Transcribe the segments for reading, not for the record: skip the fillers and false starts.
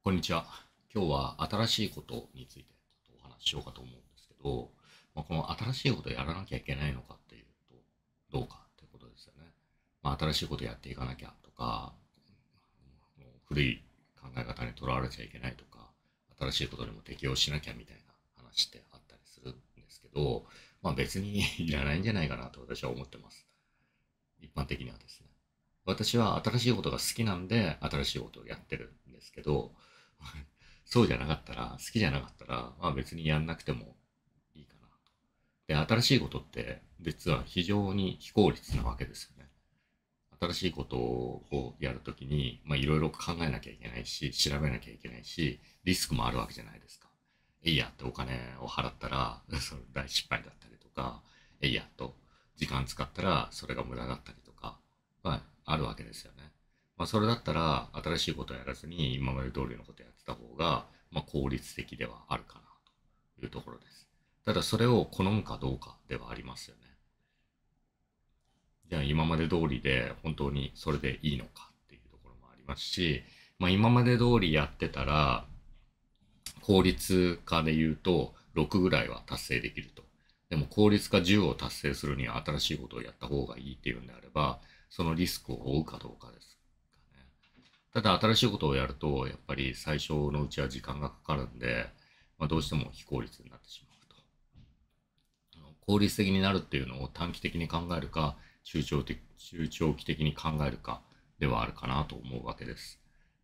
こんにちは。今日は新しいことについてちょっとお話ししようかと思うんですけど、この新しいことをやらなきゃいけないのかっていうと、どうかっていうことですよね。新しいことをやっていかなきゃとか、古い考え方にとらわれちゃいけないとか、新しいことにも適応しなきゃみたいな話ってあったりするんですけど、別にいらないんじゃないかなと私は思ってます。一般的にはですね。私は新しいことが好きなんで、新しいことをやってるんですけど、そうじゃなかったら、好きじゃなかったら、別にやんなくてもいいかなと。で、新しいことって実は非常に非効率なわけですよね。新しいことをやるときに、いろいろ考えなきゃいけないし、調べなきゃいけないし、リスクもあるわけじゃないですか。えいやってお金を払ったら、その大失敗だったりとか、えいやと時間使ったらそれが無駄だったりとか、あるわけですよね。それだったら、新しいことをやらずに今まで通りのことをやってた方が、効率的ではあるかなというところです。ただそれを好むかどうかではありますよね。じゃあ今まで通りで本当にそれでいいのかっていうところもありますし、今まで通りやってたら、効率化で言うと6ぐらいは達成できると。でも効率化10を達成するには新しいことをやった方がいいっていうんであれば、そのリスクを負うかどうかですかね。ただ新しいことをやると、やっぱり最初のうちは時間がかかるんで、どうしても非効率になってしまうと。効率的になるっていうのを短期的に考えるか、中長期的に考えるかではあるかなと思うわけです。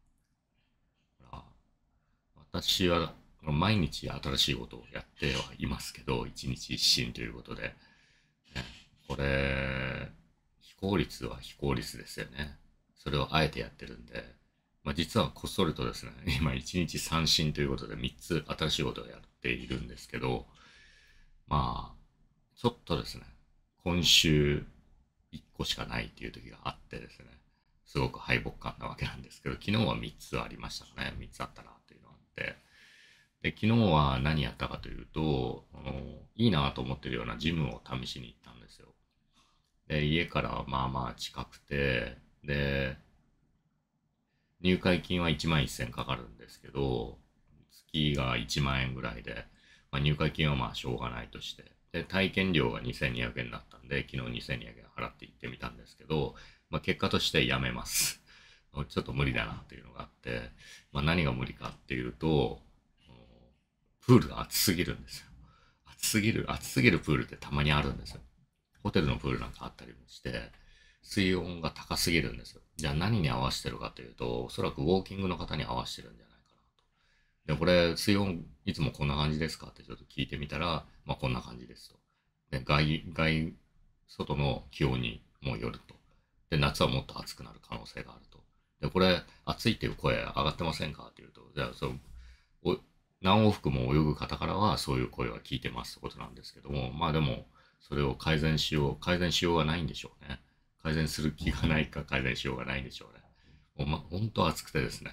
私は毎日新しいことをやってはいますけど、一日一新ということで、ね、これ、非効率は非効率ですよね。それをあえてやってるんで、実はこっそりとですね、今一日三新ということで3つ新しいことをやっているんですけど、まあ、ちょっとですね、今週1個しかないっていう時があってですね、すごく敗北感なわけなんですけど、昨日は3つありましたかね。3つあったなっていうのがあって。で、昨日は何やったかというと、いいなと思ってるようなジムを試しに行ったんですよ。で、家からはまあまあ近くて、で、入会金は1万1000かかるんですけど、月が1万円ぐらいで、入会金はまあしょうがないとして、で、体験料が2200円だったんで、昨日2200円払って行ってみたんですけど、結果としてやめます。ちょっと無理だなっていうのがあって、何が無理かっていうと、プールが暑すぎるんですよ。暑すぎるプールってたまにあるんですよ。ホテルのプールなんかあったりもして、水温が高すぎるんですよ。じゃあ何に合わせてるかというと、おそらくウォーキングの方に合わせてるんじゃないかなと。で、これ、水温いつもこんな感じですかってちょっと聞いてみたら、こんな感じですと。で、外の気温にもよると。で、夏はもっと暑くなる可能性があると。で、これ、暑いっていう声上がってませんかっていうと、じゃあ、何往復も泳ぐ方からはそういう声は聞いてますってことなんですけども、でも、それを改善しようがないんでしょうね。改善する気がないか改善しようがないんでしょうね。本当暑くてですね。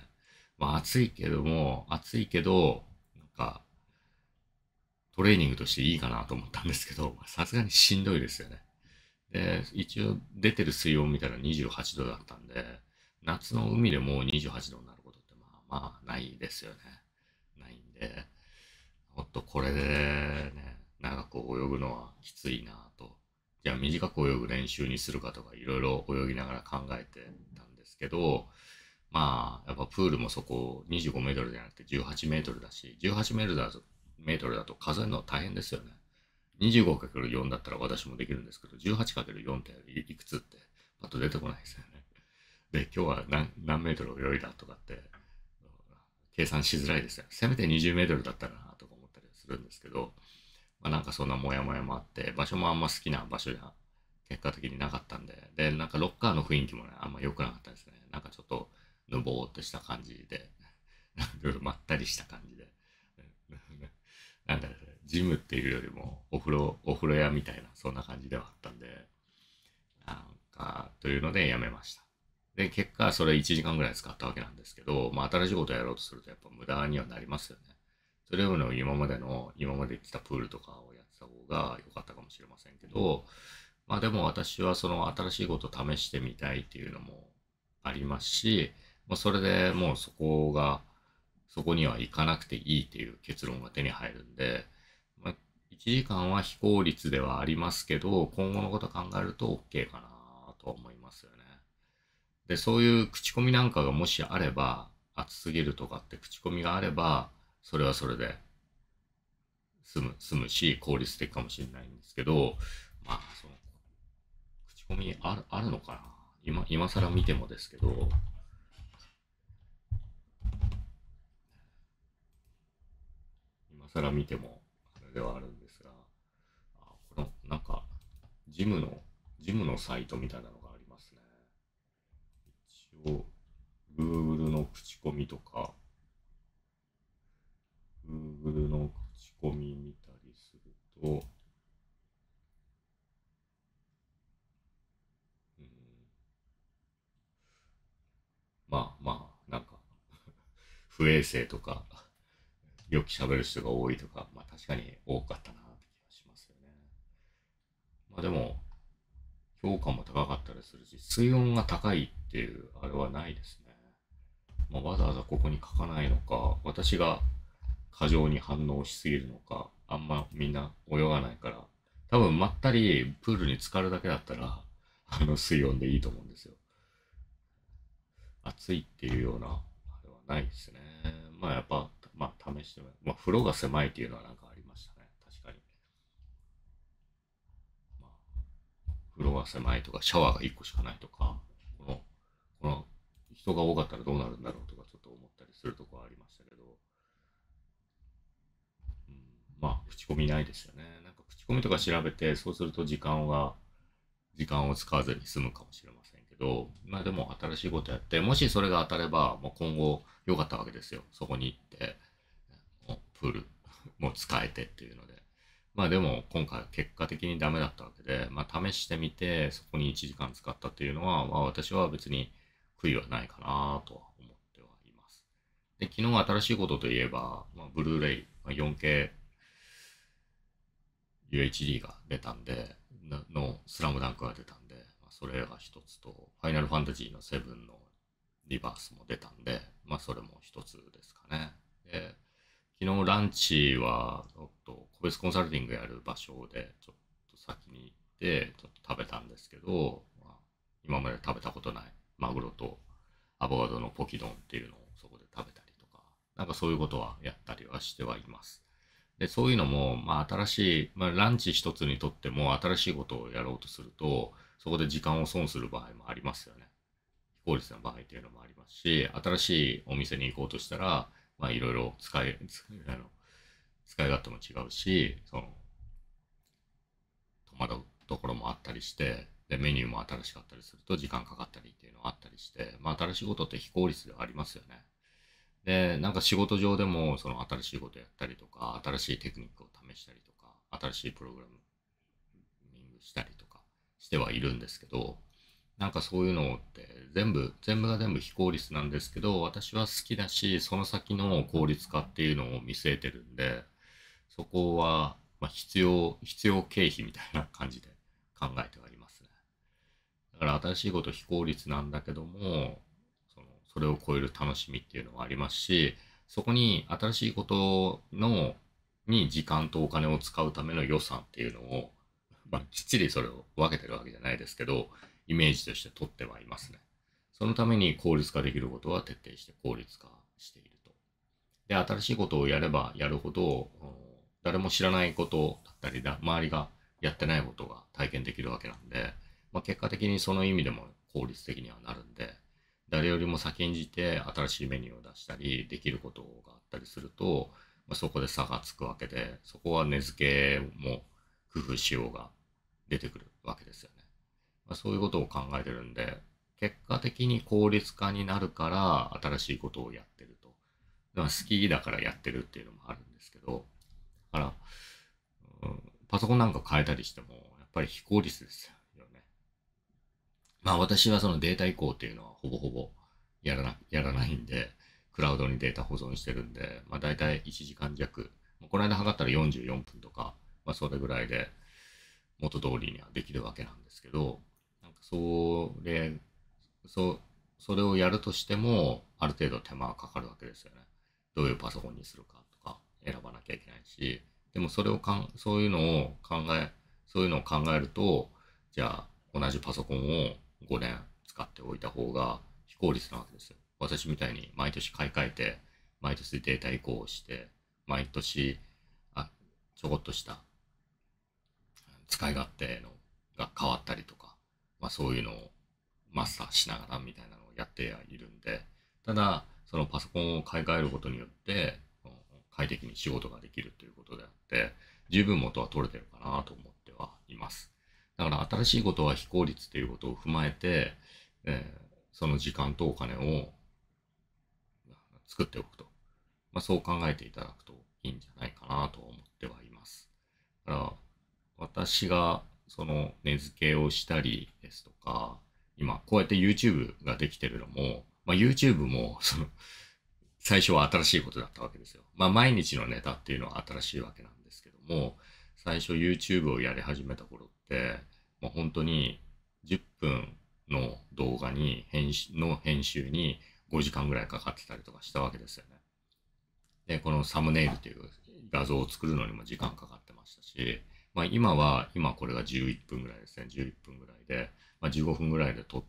暑いけど、なんか、トレーニングとしていいかなと思ったんですけど、さすがにしんどいですよね。で、一応出てる水温見たら28度だったんで、夏の海でもう28度になることってないですよね。ないんで、もっとこれでね、長く泳ぐのはきついなと。じゃあ短く泳ぐ練習にするかとかいろいろ泳ぎながら考えてたんですけど、やっぱプールもそこ25メートルじゃなくて18メートルだし、18メートルだと数えるの大変ですよね。25×4 だったら私もできるんですけど、18×4 っていくつってパッと出てこないですよね。で、今日は何メートル泳いだとかって計算しづらいですよ。せめて20メートルだったらなとか思ったりするんですけど、なんかそんなモヤモヤもあって、場所もあんま好きな場所じゃ結果的になかったんで、で、なんかロッカーの雰囲気もね、あんま良くなかったですね。なんかちょっとぬぼーっとした感じで、まったりした感じで。なんだろう、ジムっていうよりもお風呂屋みたいな、そんな感じではあったんで、なんか、というのでやめました。で、結果、それ1時間ぐらい使ったわけなんですけど、新しいことをやろうとするとやっぱ無駄にはなりますよね。それよりも今まで来たプールとかをやってた方が良かったかもしれませんけど、でも私はその新しいことを試してみたいっていうのもありますし、それでもうそこがそこには行かなくていいっていう結論が手に入るんで、まあ、1時間は非効率ではありますけど、今後のこと考えると OK かなとは思いますよね。で、そういう口コミなんかがもしあれば、暑すぎるとかって口コミがあれば、それはそれで済むし、効率的かもしれないんですけど、まあ、その、口コミあるのかな、今更見てもですけど、今更見ても、あれではあるんですが、この、なんか、ジムの、ジムのサイトみたいなのがありますね。一応、Google の口コミとか、Google の口コミ見たりすると、うん、まあまあ、なんか、不衛生とか、よく喋る人が多いとか、まあ確かに多かったなって気がしますよね。まあでも、評価も高かったりするし、水温が高いっていうあれはないですね。まあ、わざわざここに書かないのか、私が過剰に反応しすぎるのか、あんまみんな泳がないから、多分まったりプールに浸かるだけだったら、水温でいいと思うんですよ。暑いっていうような、あれはないですね。まあやっぱ、まあ試しても、まあ風呂が狭いっていうのはなんかありましたね。確かに。まあ、風呂が狭いとか、シャワーが1個しかないとか、この人が多かったらどうなるんだろうとかちょっと思ったりするところはありましたけど、うん、まあ口コミないですよね。なんか口コミとか調べて、そうすると時間を使わずに済むかもしれませんけど、まあでも新しいことやって、もしそれが当たれば、もう今後良かったわけですよ。そこに行って、もうプールも使えてっていうので。まあでも今回結果的にダメだったわけで、まあ試してみて、そこに1時間使ったっていうのは、まあ私は別に悔いはないかなとは思ってはいます。で、昨日新しいことといえば、まあ、ブルーレイ、まあ、4K UHD が出たんで、のスラムダンクが出たんで、まあ、それが一つと、ファイナルファンタジーの7のリバースも出たんで、まあそれも一つですかね。で、昨日ランチは、個別コンサルティングやる場所で、ちょっと先に行って、ちょっと食べたんですけど、まあ、今まで食べたことないマグロとアボカドのポキ丼っていうのをそこで食べたりとか、なんかそういうことはやったりはしてはいます。で、そういうのも、まあ新しい、まあランチ一つにとっても新しいことをやろうとすると、そこで時間を損する場合もありますよね。非効率な場合っていうのもありますし、新しいお店に行こうとしたら、まあいろいろ使い勝手も違うし、戸惑うところもあったりして、で、メニューも新しかったりすると時間かかったりっていうのがあったりして、まあ新しいことって非効率ではありますよね。で、なんか仕事上でもその新しいことやったりとか、新しいテクニックを試したりとか、新しいプログラミングしたりとかしてはいるんですけど、なんかそういうのって全部が全部非効率なんですけど、私は好きだし、その先の効率化っていうのを見据えてるんで、そこは、まあ、必要経費みたいな感じで考えてはいますね。だから新しいこと非効率なんだけども、それを超える楽しみっていうのはありますし、そこに新しいことに時間とお金を使うための予算っていうのを、まあ、きっちりそれを分けてるわけじゃないですけど、イメージとして取ってはいますね。そのために効率化できることは徹底して効率化していると。で、新しいことをやればやるほど、誰も知らないことだったり周りがやってないことが体験できるわけなんで、まあ、結果的にその意味でも効率的にはなるんで、誰よりも先んじて新しいメニューを出したり、できることがあったりすると、まあ、そこで差がつくわけで、そこは値付けも工夫しようが出てくるわけですよね。まあ、そういうことを考えてるんで、結果的に効率化になるから新しいことをやってると。だから好きだからやってるっていうのもあるんですけど、だから、パソコンなんか変えたりしても、やっぱり非効率ですよね。まあ私はそのデータ移行っていうのはほぼほぼやらないんで、クラウドにデータ保存してるんで、まあ大体1時間弱、この間測ったら44分とか、まあそれぐらいで元通りにはできるわけなんですけど、なんかそれをやるとしても、ある程度手間がかかるわけですよね。 どういうパソコンにするかとか選ばなきゃいけないし、でもそういうのを考えると、じゃあ同じパソコンを5年使っておいた方が非効率なわけですよ。私みたいに毎年買い替えて、毎年データ移行をして、毎年、ちょこっとした使い勝手のが変わったりとか、そういうのをマスターしながらみたいなのをやってはいるんで、ただ、そのパソコンを買い替えることによって、快適に仕事ができるということであって、十分元は取れてるかなと思ってはいます。だから新しいことは非効率ということを踏まえて、その時間とお金を作っておくと。そう考えていただくといいんじゃないかなと思ってはいます。だから私がその値付けをしたりですとか、今こうやって YouTube ができてるのも、YouTube も最初は新しいことだったわけですよ。毎日のネタっていうのは新しいわけなんですけども、最初 YouTube をやり始めた頃って、本当に10分の動画に編集に5時間ぐらいかかってたりとかしたわけですよね。で、このサムネイルという画像を作るのにも時間かかってましたし、今これが11分ぐらいですね。11分ぐらいで、15分ぐらいで撮って、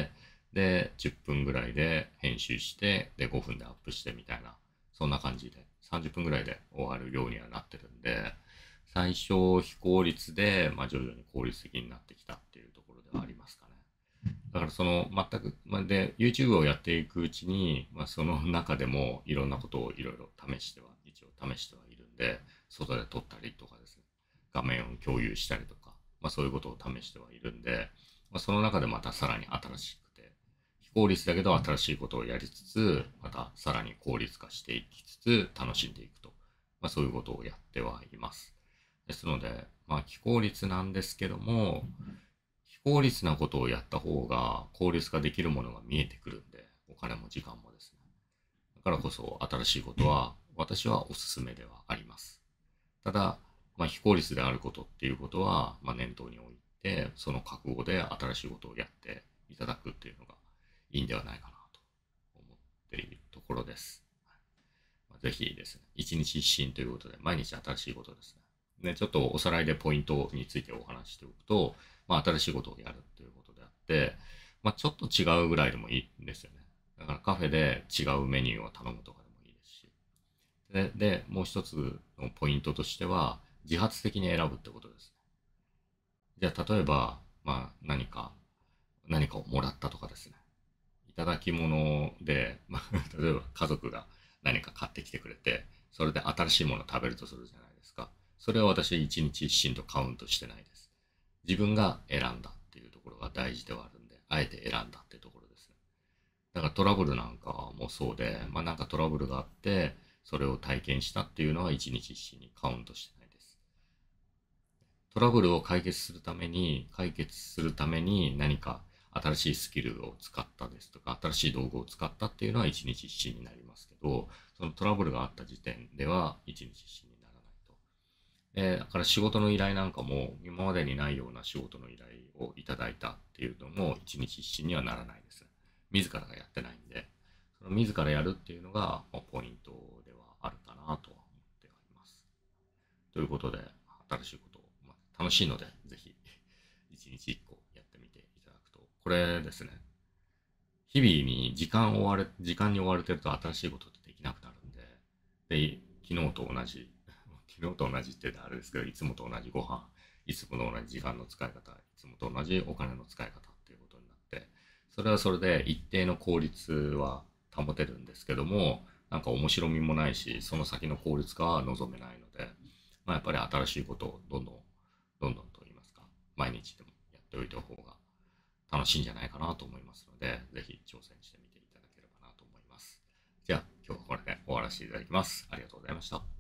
で、10分ぐらいで編集して、で、5分でアップしてみたいな、そんな感じで、30分ぐらいで終わるようにはなってるんで、最初非効率で、徐々に効率的になってきたっていうところではありますかね。だから全く、で、YouTube をやっていくうちに、その中でもいろんなことをいろいろ一応試してはいるんで、外で撮ったりとかですね、画面を共有したりとか、そういうことを試してはいるんで、その中でまたさらに新しくて、非効率だけど新しいことをやりつつ、またさらに効率化していきつつ、楽しんでいくと、そういうことをやってはいます。ですので、非効率なんですけども、非効率なことをやった方が効率化できるものが見えてくるんで、お金も時間もですね。だからこそ新しいことは私はおすすめではあります。ただ、非効率であることっていうことは、念頭に置いて、その覚悟で新しいことをやっていただくっていうのがいいんではないかなと思っているところです。ぜひですね、一日一新ということで、毎日新しいことですね。ちょっとおさらいでポイントについてお話しておくと、新しいことをやるということであって、ちょっと違うぐらいでもいいんですよね。だからカフェで違うメニューを頼むとかでもいいですし。で、もう一つのポイントとしては、自発的に選ぶってことです。じゃあ、例えば、何かをもらったとかですね。いただき物で、例えば家族が何か買ってきてくれて、それで新しいものを食べるとするじゃないですか。それは私一日一新とカウントしてないです。自分が選んだっていうところが大事ではあるんで、あえて選んだっていうところですね。だからトラブルなんかもそうで、なんかトラブルがあって、それを体験したっていうのは一日一新にカウントしてないです。トラブルを解決するために何か新しいスキルを使ったですとか、新しい道具を使ったっていうのは一日一新になりますけど、そのトラブルがあった時点では一日一新にならないと。だから仕事の依頼なんかも今までにないような仕事の依頼をいただいたっていうのも一日一新にはならないです。自らがやってないんで、その自らやるっていうのがポイントではあるかなとは思っております。ということで、新しいことを、楽しいので、ぜひ、一日一個やってみていただくと、これですね、日々に時間に追われてると新しいことってできなくなるんで、昨日と同じ、昨日と同じって言ったらあれですけど、いつもと同じご飯、いつもと同じ時間の使い方、いつもと同じお金の使い方っていうことになって、それはそれで一定の効率は保てるんですけども、なんか面白みもないし、その先の効率化は望めないので、やっぱり新しいことをどんどんと言いますか、毎日でもやっておいた方が楽しいんじゃないかなと思いますので、ぜひ挑戦してみていただければなと思います。じゃあ、今日はこれで終わらせていただきます。ありがとうございました。